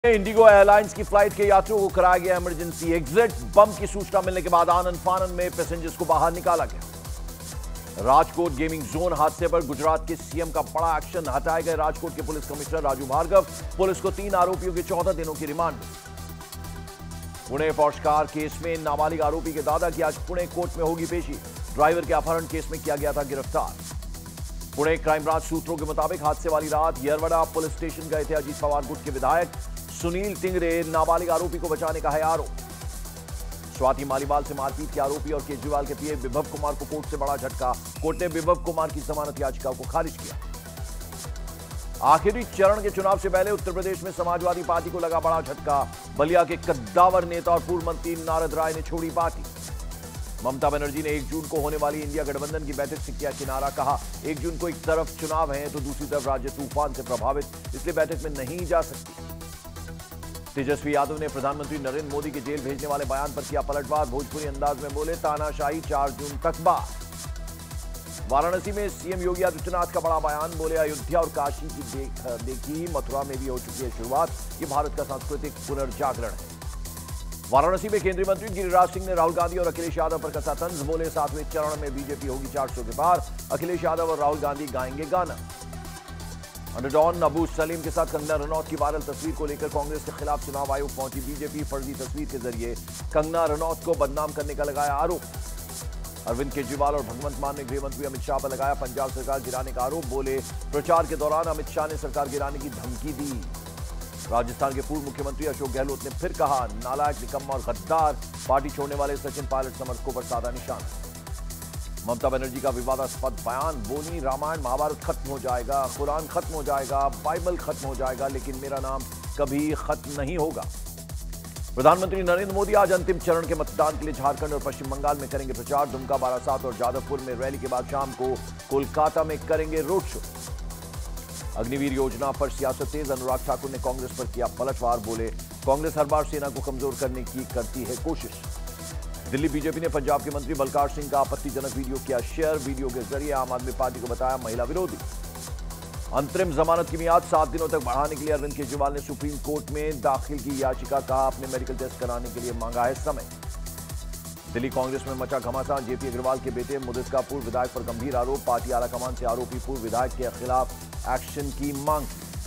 Indigo airlines की flight के यात्रियों को कराया गया इमरजेंसी एग्जिट। बम की सूचना मिलने के बाद आनन फानन में पैसेंजर्स को बाहर निकाला गया। राजकोट गेमिंग जोन हादसे पर गुजरात के सीएम का बड़ा एक्शन। हटाए गए राजकोट के police commissioner Raju Bhargava. Police को 3 आरोपियों के 14 दिनों की रिमांड मिली। पुणे पॉश कार केस में नाबालिग आरोपी के दादा की आज पुणे कोर्ट में होगी पेशी। ड्राइवर के अपहरण केस में किया गया था गिरफ्तार। पुणे क्राइम ब्रांच सूत्रों के मुताबिक हादसे वाली रात यरवड़ा पुलिस स्टेशन गए थे अजीत पवार गुट के विधायक सुनील टिंगरे। नाबालिग आरोपी को बचाने का है आरोप। स्वाति मालीवाल से मारपीट के आरोपी और केजरीवाल के पीए विभव कुमार को कोर्ट से बड़ा झटका। कोर्ट ने विभव कुमार की जमानत याचिका को खारिज किया। आखिरी चरण के चुनाव से पहले उत्तर प्रदेश में समाजवादी पार्टी को लगा बड़ा झटका। बलिया के कद्दावर नेता और पूर्व मंत्री नारद राय ने छोड़ी पार्टी। ममता बनर्जी ने 1 जून को होने वाली इंडिया गठबंधन की बैठक से किया किनारा। कहा 1 जून को एक तरफ चुनाव है तो दूसरी तरफ राज्य तूफान से प्रभावित, इसलिए बैठक में नहीं जा सकती। तेजस्वी यादव ने प्रधानमंत्री नरेंद्र मोदी के जेल भेजने वाले बयान पर किया पलटवार। भोजपुरी अंदाज में बोले तानाशाही 4 जून तक बात। वाराणसी में सीएम योगी आदित्यनाथ का बड़ा बयान। बोले अयोध्या और काशी की देखी मथुरा में भी हो चुकी है शुरुआत। ये भारत का सांस्कृतिक पुनर्जागरण है। वाराणसी में केंद्रीय मंत्री गिरिराज सिंह ने राहुल गांधी और अखिलेश यादव पर कसा तंज। बोले 7वें चरण में बीजेपी होगी 400 के पार। अखिलेश यादव और राहुल गांधी गाएंगे गाना। अंडरडॉन अबू सलीम के साथ कंगना रनौत की वायरल तस्वीर को लेकर कांग्रेस के खिलाफ चुनाव आयोग पहुंची बीजेपी। फर्जी तस्वीर के जरिए कंगना रनौत को बदनाम करने का लगाया आरोप। अरविंद केजरीवाल और भगवंत मान ने गृह मंत्री अमित शाह पर लगाया पंजाब सरकार गिराने का आरोप। बोले प्रचार के दौरान अमित शाह ने सरकार गिराने की धमकी दी। राजस्थान के पूर्व मुख्यमंत्री अशोक गहलोत ने फिर कहा नालायक, निकम्मा और गद्दार। पार्टी छोड़ने वाले सचिन पायलट समर्थकों पर साधा निशान। ममता बनर्जी का विवादास्पद बयान। बोली रामायण महाभारत खत्म हो जाएगा, कुरान खत्म हो जाएगा, बाइबल खत्म हो जाएगा, लेकिन मेरा नाम कभी खत्म नहीं होगा। प्रधानमंत्री नरेंद्र मोदी आज अंतिम चरण के मतदान के लिए झारखंड और पश्चिम बंगाल में करेंगे प्रचार। दुमका, बारासात और जादवपुर में रैली के बाद शाम को कोलकाता में करेंगे रोड शो। अग्निवीर योजना पर सियासत तेज। अनुराग ठाकुर ने कांग्रेस पर किया पलटवार। बोले कांग्रेस हर बार सेना को कमजोर करने की करती है कोशिश। दिल्ली बीजेपी ने पंजाब के मंत्री बलकार सिंह का आपत्तिजनक वीडियो किया शेयर। वीडियो के जरिए आम आदमी पार्टी को बताया महिला विरोधी। अंतरिम जमानत की मियाद 7 दिनों तक बढ़ाने के लिए अरविंद केजरीवाल ने सुप्रीम कोर्ट में दाखिल की याचिका। कहा अपने मेडिकल टेस्ट कराने के लिए मांगा है समय। दिल्ली कांग्रेस में मचा घमासान। जेपी अग्रवाल के बेटे मुदित का पूर्व विधायक पर गंभीर आरोप। पार्टी आलाकमान से आरोपी पूर्व विधायक के खिलाफ एक्शन की मांग।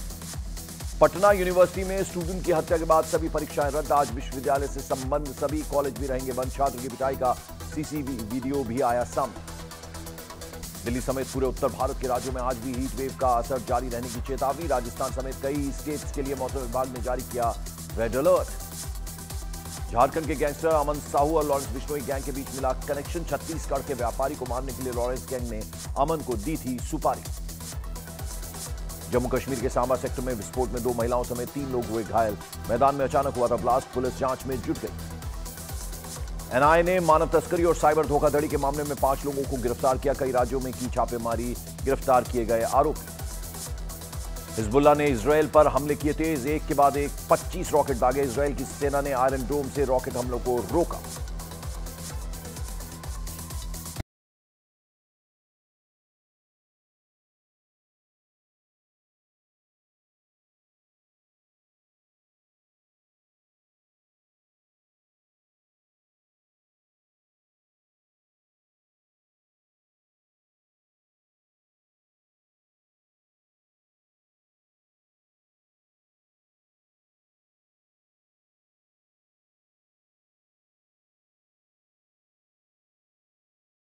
पटना यूनिवर्सिटी में स्टूडेंट की हत्या के बाद सभी परीक्षाएं रद्द। आज विश्वविद्यालय से संबंध सभी कॉलेज भी रहेंगे बंद। छात्र की पिटाई का सीसीटीवी वीडियो भी आया सामने। दिल्ली समेत पूरे उत्तर भारत के राज्यों में आज भी हीट वेव का असर जारी रहने की चेतावनी। राजस्थान समेत कई स्टेट्स के लिए मौसम विभाग ने जारी किया रेड अलर्ट। झारखंड के गैंगस्टर अमन साहू और लॉरेंस बिश्नोई गैंग के बीच मिला कनेक्शन। छत्तीसगढ़ के व्यापारी को मारने के लिए लॉरेंस गैंग ने अमन को दी थी सुपारी। जम्मू कश्मीर के सांबा सेक्टर में विस्फोट में 2 महिलाओं समेत 3 लोग हुए घायल। मैदान में अचानक हुआ था ब्लास्ट। पुलिस जांच में जुट गई। एनआईए ने मानव तस्करी और साइबर धोखाधड़ी के मामले में 5 लोगों को गिरफ्तार किया। कई राज्यों में की छापेमारी। गिरफ्तार किए गए आरोपी। हिजबुल्लाह ने इजरायल पर हमले किए तेज। एक के बाद एक 25 रॉकेट दागे। इजरायल की सेना ने आयरन डोम से रॉकेट हमलों को रोका।